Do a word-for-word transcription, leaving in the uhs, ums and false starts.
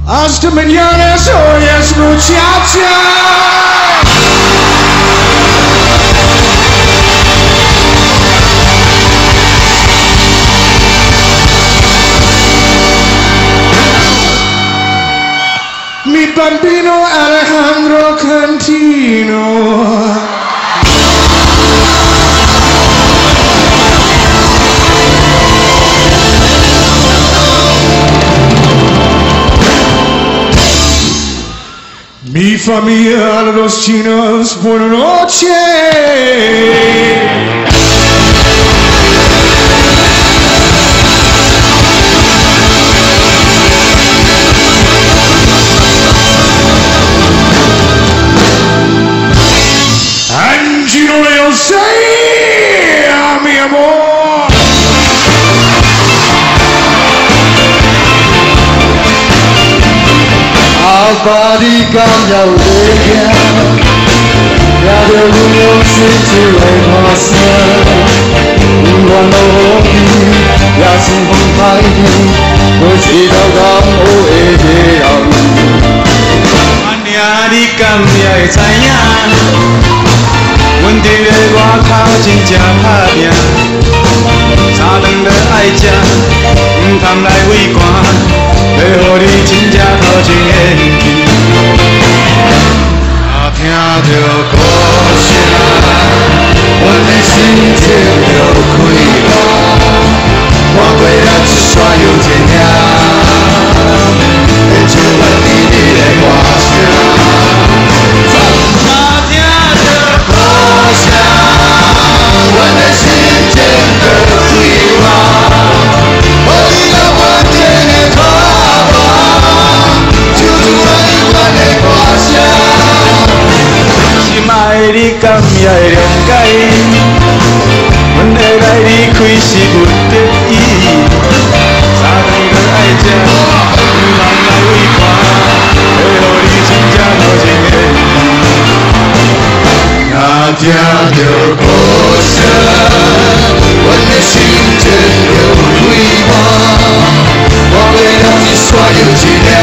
Hasta mañana, hoy es muchacha. Mi bambino Alejandro Cantino. Mi familia, los chinos, buenas noches. Angelo Leo say, mi amor. Body cambia uregia, ya de uno se te repasa. Cuando vi, ya sin compañía, no se da gamo ella. Body cambia etaya, un día va靠近家旁边，差等的爱家，唔通来围观。 要予你真正靠近的去，啊，听着歌声，阮的心情就开朗。看过了一撮有情影，会唱阮甜蜜的歌声。啊，听着歌声，阮的心情就开朗。予你到我天的靠。 心爱你敢也会谅解，阮会来离开是不得已。三顿的爱食，唔通来围看，要予你真正靠近的你。若听着歌声，阮的心情就开朗。我为了一撮有一个。